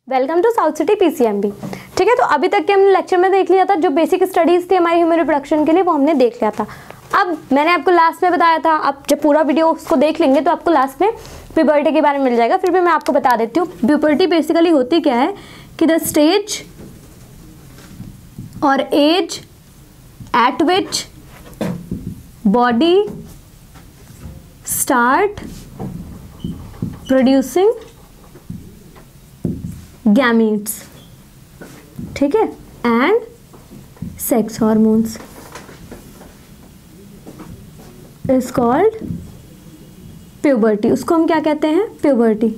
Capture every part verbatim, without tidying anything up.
Welcome to South City PCMB. ठीक है, तो अभी तक के हमने लेक्चर में देख लिया था जो बेसिक स्टडीज थी हमारी ह्यूमन रिप्रोडक्शन के लिए, वो हमने देख लिया था। अब मैंने आपको लास्ट में बताया था, आप जब पूरा वीडियो उसको देख लेंगे तो आपको लास्ट में प्यूबर्टी के बारे में मिल जाएगा। फिर भी मैं आपको बता देती हूँ प्यूबर्टी बेसिकली होती क्या है कि द स्टेज और age at which body start producing gametes, ठीक है, and sex hormones is called puberty. उसको हम क्या कहते हैं? प्यूबर्टी।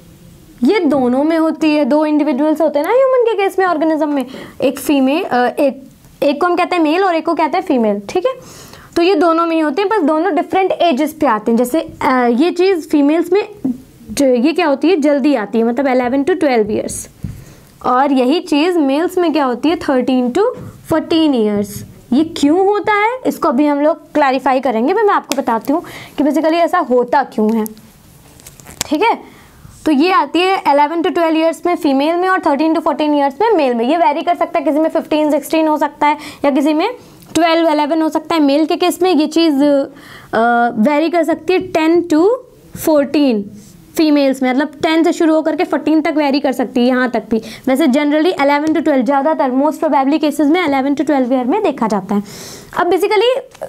ये दोनों में होती है, दो इंडिविजुअल्स होते हैं ना ह्यूमन के केस में, ऑर्गेनिज्म में, एक फीमेल एक एक को हम कहते हैं मेल और एक को कहते हैं फीमेल। ठीक है, तो ये दोनों में ही होते हैं, बस दोनों डिफरेंट एजेस पे आते हैं। जैसे ये चीज़ फीमेल्स में ये क्या होती है, जल्दी आती है, मतलब इलेवन टू ट्वेल्व ईयर्स, और यही चीज़ मेल्स में क्या होती है, थर्टीन टू फोर्टीन ईयर्स। ये क्यों होता है इसको अभी हम लोग क्लैरिफाई करेंगे। मैं मैं आपको बताती हूँ कि बेसिकली ऐसा होता क्यों है। ठीक है, तो ये आती है इलेवन टू ट्वेल्व ईयर्स में फीमेल में और थर्टीन टू फोर्टीन ईयर्स में मेल में। ये वेरी कर सकता है, किसी में फिफ्टीन सिक्सटीन हो सकता है या किसी में ट्वेल्व इलेवन हो सकता है। मेल के केस में ये चीज़ वेरी कर सकती है टेन टू फोर्टीन फीमेल्स में, मतलब टेन से शुरू होकर के फोर्टीन तक वेरी कर सकती है, यहाँ तक भी। वैसे जनरली इलेवन टू ट्वेल्व, ज़्यादातर मोस्ट प्रोबेबली केसेस में इलेवन टू ट्वेल्व ईयर में देखा जाता है। अब बेसिकली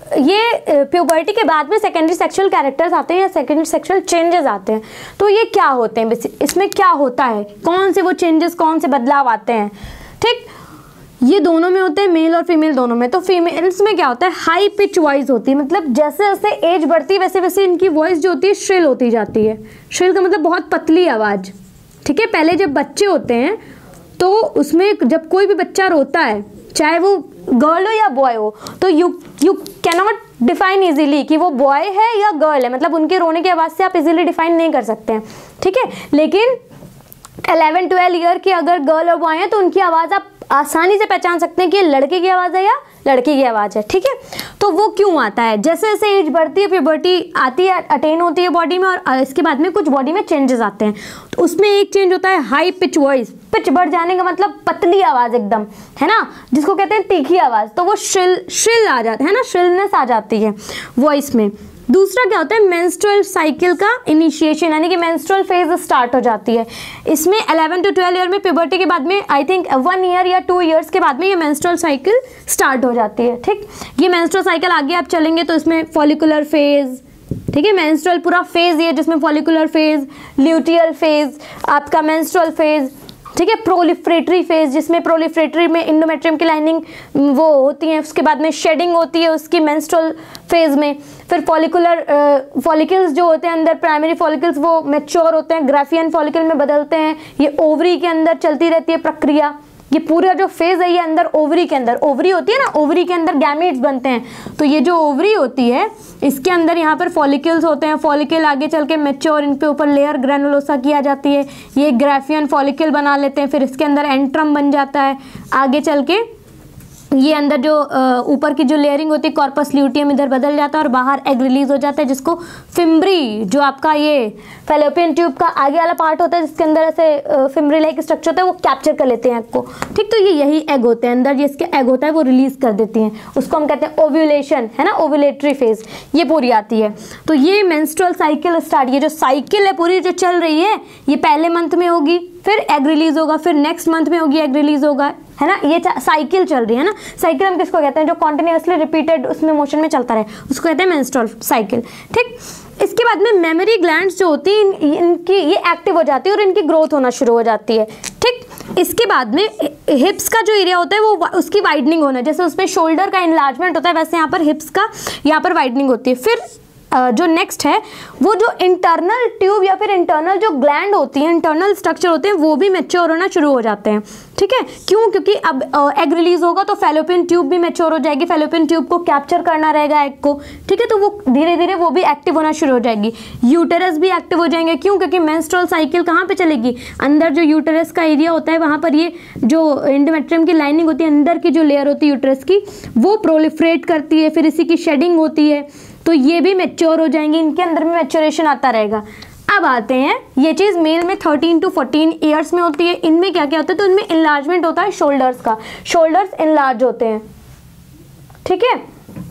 ये प्यूबर्टी के बाद में सेकेंडरी सेक्सुअल कैरेक्टर्स आते हैं या सेकेंडरी सेक्सुअल चेंजेस आते हैं। तो ये क्या होते हैं, इसमें क्या होता है, कौन से वो चेंजेस, कौन से बदलाव आते हैं? ठीक, ये दोनों में होते हैं, मेल और फीमेल दोनों में। तो फीमेल्स में क्या होता है, हाई पिच वॉइस होती है, मतलब जैसे जैसे एज बढ़ती है वैसे वैसे इनकी वॉइस जो होती है श्रिल होती जाती है। श्रिल का मतलब बहुत पतली आवाज़। ठीक है, पहले जब बच्चे होते हैं तो उसमें जब कोई भी बच्चा रोता है, चाहे वो गर्ल हो या बॉय हो, तो you you cannot define easily कि वो बॉय है या गर्ल है, मतलब उनके रोने की आवाज़ से आप इजीली डिफाइन नहीं कर सकते हैं। ठीक है, लेकिन इलेवन ट्वेल्व ईयर की अगर गर्ल और बॉय हैं तो उनकी आवाज़ आप आसानी से पहचान सकते हैं कि ये लड़के की आवाज़ है या लड़की की आवाज़ है। ठीक है, तो वो क्यों आता है? जैसे जैसे एज बढ़ती है, प्यूबर्टी आती है, अटेन होती है बॉडी में, और इसके बाद में कुछ बॉडी में चेंजेस आते हैं। तो उसमें एक चेंज होता है हाई पिच वॉइस। पिच बढ़ जाने का मतलब पतली आवाज़ एकदम, है ना, जिसको कहते हैं तीखी आवाज़। तो वो श्रिल श्रिल आ जाता है ना, श्रिलनेस आ जाती है वॉइस में। दूसरा क्या होता है, मेंस्ट्रुअल साइकिल का इनिशिएशन, यानी कि मेंस्ट्रुअल फेज स्टार्ट हो जाती है। इसमें इलेवन टू ट्वेल्व ईयर में प्यूबर्टी के बाद में आई थिंक वन ईयर या टू ईयर्स के बाद में ये मेंस्ट्रुअल साइकिल स्टार्ट हो जाती है। ठीक, ये मेंस्ट्रुअल साइकिल आगे आप चलेंगे तो इसमें फॉलिकुलर फेज, ठीक है, मेंस्ट्रुअल पूरा फेज ये जिसमें फॉलिकुलर फेज, ल्यूटियल फेज, आपका मेंस्ट्रुअल फेज, ठीक है, प्रोलिफरेटरी फेज जिसमें प्रोलिफरेटरी में इंडोमेट्रियम की लाइनिंग वो होती है, उसके बाद में शेडिंग होती है उसकी मेंस्ट्रुअल फेज में। फिर फॉलिकुलर फॉलिकल्स जो होते हैं अंदर, प्राइमरी फॉलिकल्स वो मैच्योर होते हैं, ग्राफियन फॉलिकल में बदलते हैं। ये ओवरी के अंदर चलती रहती है प्रक्रिया। ये पूरा जो फेज है ये अंदर ओवरी के अंदर, ओवरी होती है ना, ओवरी के अंदर गैमीट्स बनते हैं। तो ये जो ओवरी होती है इसके अंदर यहाँ पर फॉलिकल्स होते हैं। फॉलिकल आगे चल के मैच्योर, इन पे ऊपर लेयर ग्रेनुलोसा किया जाती है, ये ग्राफियन फॉलिकल बना लेते हैं। फिर इसके अंदर एंट्रम बन जाता है। आगे चल के ये अंदर जो ऊपर की जो लेयरिंग होती है कॉर्पस ल्यूटियम इधर बदल जाता है और बाहर एग रिलीज हो जाता है, जिसको फिम्ब्री, जो आपका ये फैलोपियन ट्यूब का आगे वाला पार्ट होता है जिसके अंदर ऐसे फिम्ब्री लाइक स्ट्रक्चर होता है, वो कैप्चर कर लेते हैं एग को। ठीक, तो ये यही एग होते हैं, अंदर जिसके एग होता है वो रिलीज कर देती हैं, उसको हम कहते हैं ओव्यूलेशन, है ना, ओव्यूलेटरी फेज ये पूरी आती है। तो ये मेंस्ट्रुअल साइकिल स्टार्ट, ये जो साइकिल है पूरी जो चल रही है ये पहले मंथ में होगी, फिर एग रिलीज होगा, फिर नेक्स्ट मंथ में होगी एग रिलीज होगा, है ना, ये साइकिल चल रही है ना। साइकिल हम किसको कहते हैं, जो कॉन्टिन्यूसली रिपीटेड उसमें मोशन में चलता रहे, उसको कहते हैं मेंस्ट्रुअल साइकिल। ठीक, इसके बाद में मेमोरी ग्लैंड्स जो होती हैं इन, इनकी ये एक्टिव हो जाती है और इनकी ग्रोथ होना शुरू हो जाती है। ठीक, इसके बाद में हिप्स का जो एरिया होता है वो उसकी वाइडनिंग होना, जैसे उसमें शोल्डर का इनलार्जमेंट होता है वैसे यहाँ पर हिप्स का यहाँ पर वाइडनिंग होती है। फिर जो नेक्स्ट है वो जो इंटरनल ट्यूब या फिर इंटरनल जो ग्लैंड होती हैं, इंटरनल स्ट्रक्चर होते हैं, वो भी मैच्योर होना शुरू हो जाते हैं। ठीक है, क्यों? क्योंकि अब एग रिलीज होगा तो फैलोपियन ट्यूब भी मैच्योर हो जाएगी, फैलोपियन ट्यूब को कैप्चर करना रहेगा एग को। ठीक है, तो वो धीरे धीरे वो भी एक्टिव होना शुरू हो जाएगी। यूटेरस भी एक्टिव हो जाएंगे, क्यों? क्योंकि मेंस्ट्रुअल साइकिल कहाँ पे चलेगी, अंदर जो यूटेरस का एरिया होता है वहाँ पर ये जो एंडोमेट्रियम की लाइनिंग होती है, अंदर की जो लेयर होती है यूटेरस की, वो प्रोलिफरेट करती है, फिर इसी की शेडिंग होती है, तो ये भी मैच्योर हो जाएंगी, इनके अंदर में मैच्योरेशन आता रहेगा। अब आते हैं, ये चीज़ मेल में थर्टीन टू फोर्टीन ईयर्स में होती है। इनमें क्या क्या होता है, तो इनमें इनलार्जमेंट होता है शोल्डर्स का, शोल्डर्स इनलार्ज होते हैं, ठीक है।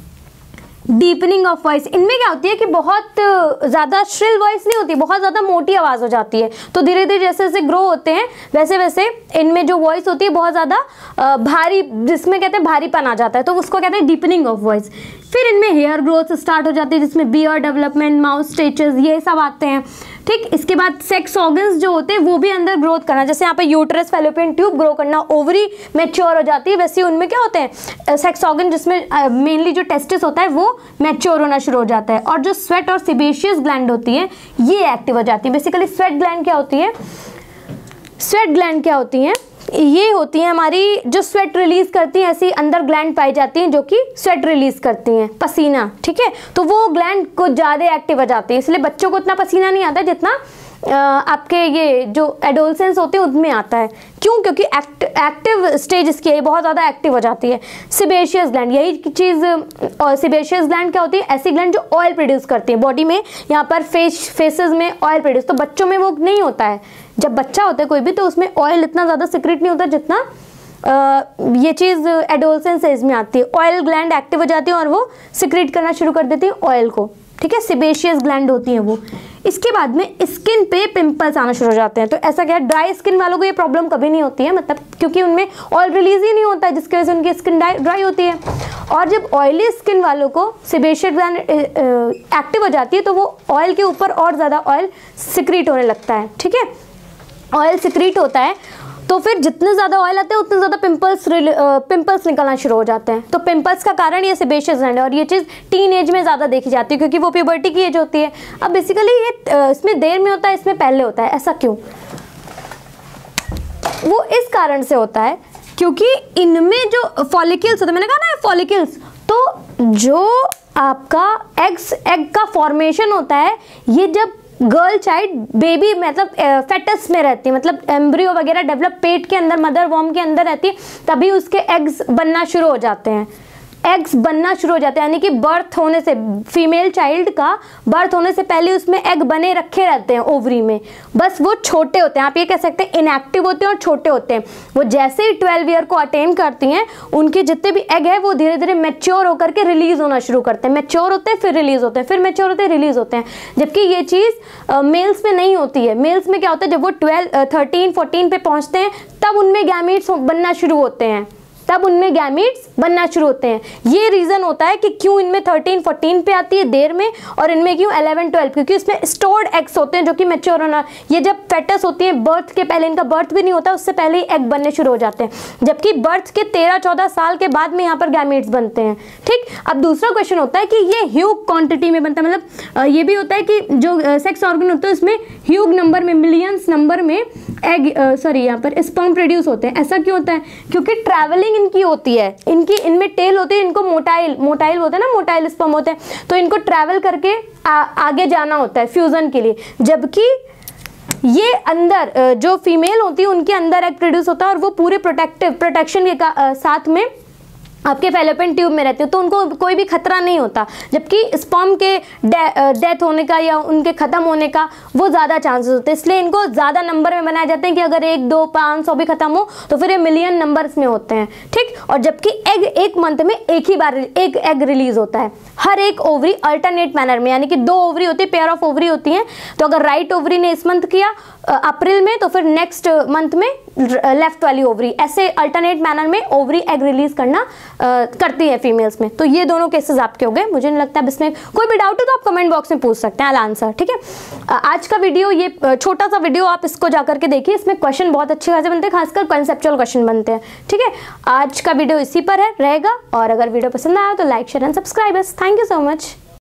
डीपनिंग ऑफ वॉइस, इनमें क्या होती है कि बहुत ज़्यादा श्रिल वॉइस नहीं होती, बहुत ज़्यादा मोटी आवाज़ हो जाती है। तो धीरे धीरे जैसे जैसे ग्रो होते हैं वैसे वैसे इनमें जो वॉइस होती है बहुत ज़्यादा भारी, जिसमें कहते हैं भारीपन आ जाता है, तो उसको कहते हैं डीपनिंग ऑफ वॉइस। फिर इनमें हेयर ग्रोथ स्टार्ट हो जाती है, जिसमें बियर डेवलपमेंट, माउथ स्टेचेस, ये सब आते हैं, ठीक। इसके बाद सेक्स ऑर्गन्स जो होते हैं वो भी अंदर ग्रोथ करना, जैसे यहाँ पे यूट्रस, फैलोपियन ट्यूब ग्रो करना, ओवरी मैच्योर हो जाती है, वैसे उनमें क्या होते हैं सेक्स ऑर्गन, जिसमें मेनली जो टेस्टिस होता है वो मैच्योर होना शुरू हो जाता है। और जो स्वेट और सिबेशियस ग्लैंड होती है ये एक्टिव हो जाती है। बेसिकली स्वेट ग्लैंड क्या होती है, स्वेट ग्लैंड क्या होती है, ये होती है हमारी जो स्वेट रिलीज करती हैं, ऐसी अंदर ग्लैंड पाई जाती हैं जो कि स्वेट रिलीज करती हैं, पसीना, ठीक है। तो वो ग्लैंड को ज़्यादा एक्टिव हो जाती है, इसलिए बच्चों को इतना पसीना नहीं आता जितना आपके ये जो एडोलसेंस होते हैं उनमें आता है। क्यों? क्योंकि एक्ट एक्टिव स्टेज इसकी है, बहुत ज़्यादा एक्टिव हो जाती है। सिबेशियस ग्लैंड, यही चीज़, और सिबेशियस ग्लैंड क्या होती है, ऐसी ग्लैंड जो ऑयल प्रोड्यूस करती है बॉडी में, यहाँ पर फेस फेसेस में ऑयल प्रोड्यूस, तो बच्चों में वो नहीं होता है। जब बच्चा होता है कोई भी तो उसमें ऑयल इतना ज़्यादा सिक्रेट नहीं होता जितना आ, ये चीज़ एडोलसेंस एज में आती है। ऑयल ग्लैंड एक्टिव हो जाती है और वो सिक्रेट करना शुरू कर देती है ऑयल को, ठीक है। सिबेशियस ग्लैंड होती हैं वो। इसके बाद में स्किन पे पिंपल्स आना शुरू हो जाते हैं। तो ऐसा क्या है, ड्राई स्किन वालों को ये प्रॉब्लम कभी नहीं होती है, मतलब क्योंकि उनमें ऑयल रिलीज ही नहीं होता है, जिसकी वजह से उनकी स्किन ड्राई होती है। और जब ऑयली स्किन वालों को सिबेशियस ग्लैंड एक्टिव हो जाती है तो वो ऑयल के ऊपर और ज़्यादा ऑयल सिक्रीट होने लगता है, ठीक है। ऑयल सिक्रीट होता है तो फिर जितने ज़्यादा ऑयल आते हैं उतने ज़्यादा पिंपल्स पिंपल्स निकलना शुरू हो जाते हैं। तो पिंपल्स का कारण ये सेबेशियस ग्लैंड है और ये चीज़ टीन एज में ज़्यादा देखी जाती है क्योंकि वो प्यूबर्टी की एज होती है। अब बेसिकली ये इसमें देर में होता है, इसमें पहले होता है, ऐसा क्यों? वो इस कारण से होता है क्योंकि इनमें जो फॉलिकल्स होते हैं, मैंने कहा ना फॉलिकल्स, तो जो आपका एग्स एग का फॉर्मेशन होता है ये जब गर्ल चाइल्ड बेबी मतलब फेटस में रहती है, मतलब एम्ब्रियो वगैरह डेवलप पेट के अंदर मदर वॉर्म के अंदर रहती है, तभी उसके एग्स बनना शुरू हो जाते हैं। एग्स बनना शुरू हो जाते हैं यानी कि बर्थ होने से, फीमेल चाइल्ड का बर्थ होने से पहले उसमें एग बने रखे रहते हैं ओवरी में, बस वो छोटे होते हैं। आप ये कह सकते हैं इनएक्टिव होते हैं और छोटे होते हैं। वो जैसे ही ट्वेल्व ईयर को अटेन करती हैं उनके जितने भी एग है वो धीरे धीरे मैच्योर होकर के रिलीज होना शुरू करते हैं। मैच्योर होते हैं फिर रिलीज होते हैं, फिर मैच्योर होते हैं रिलीज होते हैं, जबकि ये चीज़ मेल्स में नहीं होती है। मेल्स में क्या होता है, जब वो ट्वेल्व थर्टीन फोर्टीन पे पहुँचते हैं तब उनमें गैमीट्स बनना शुरू होते हैं, तब उनमें गैमीट्स बनना शुरू होते हैं। ये रीज़न होता है कि क्यों इनमें थर्टीन फोर्टीन पे आती है देर में और इनमें क्यों इलेवन ट्वेल्व, क्योंकि इसमें स्टोर्ड एग्स होते हैं जो कि मैच्योर होना, ये जब फेटस होती है बर्थ के पहले, इनका बर्थ भी नहीं होता उससे पहले ही एग बनने शुरू हो जाते हैं, जबकि बर्थ के तेरह चौदह साल के बाद में यहाँ पर गैमीट्स बनते हैं। ठीक, अब दूसरा क्वेश्चन होता है कि ये ह्यूग क्वांटिटी में बनता है, मतलब ये भी होता है कि जो सेक्स ऑर्गन होते हैं उसमें ह्यूग नंबर में, मिलियंस नंबर में एग सॉरी यहाँ पर स्पर्म प्रोड्यूस होते हैं। ऐसा क्यों होता है? क्योंकि ट्रैवलिंग इनकी होती है, इनकी इनमें टेल होती है, इनको मोटाइल मोटाइल होता है ना, मोटाइल स्पर्म होते हैं, तो इनको ट्रैवल करके आ, आगे जाना होता है फ्यूजन के लिए, जबकि ये अंदर जो फीमेल होती है उनके अंदर एग प्रोड्यूस होता है और वो पूरे प्रोटेक्टिव प्रोटेक्शन के साथ में आपके फैलोपियन ट्यूब में रहते हो तो उनको कोई भी खतरा नहीं होता, जबकि स्पर्म के डेथ होने का या उनके ख़त्म होने का वो ज़्यादा चांसेस होते हैं, इसलिए इनको ज़्यादा नंबर में बनाए जाते हैं कि अगर एक दो पाँच सौ भी खत्म हो तो फिर ये मिलियन नंबर्स में होते हैं। ठीक, और जबकि एग एक मंथ में एक ही बार एक एग रिलीज होता है, हर एक ओवरी अल्टरनेट मैनर में, यानी कि दो ओवरी होती है, पेयर ऑफ ओवरी होती हैं, तो अगर राइट ओवरी ने इस मंथ किया अप्रैल में तो फिर नेक्स्ट मंथ में लेफ्ट वाली ओवरी, ऐसे अल्टरनेट मैनर में ओवरी एग रिलीज करना Uh, करती है फीमेल्स में। तो ये दोनों केसेस आपके हो गए। मुझे नहीं लगता अब इसमें कोई भी डाउट है तो आप कमेंट बॉक्स में पूछ सकते हैं, आई आंसर। ठीक है, uh, आज का वीडियो, ये छोटा सा वीडियो, आप इसको जाकर के देखिए, इसमें क्वेश्चन बहुत अच्छे खासे बनते हैं, खासकर कॉन्सेप्चुअल क्वेश्चन बनते हैं। ठीक है, आज का वीडियो इसी पर है रहेगा, और अगर वीडियो पसंद आया तो like share and subscribe. Thank you so much.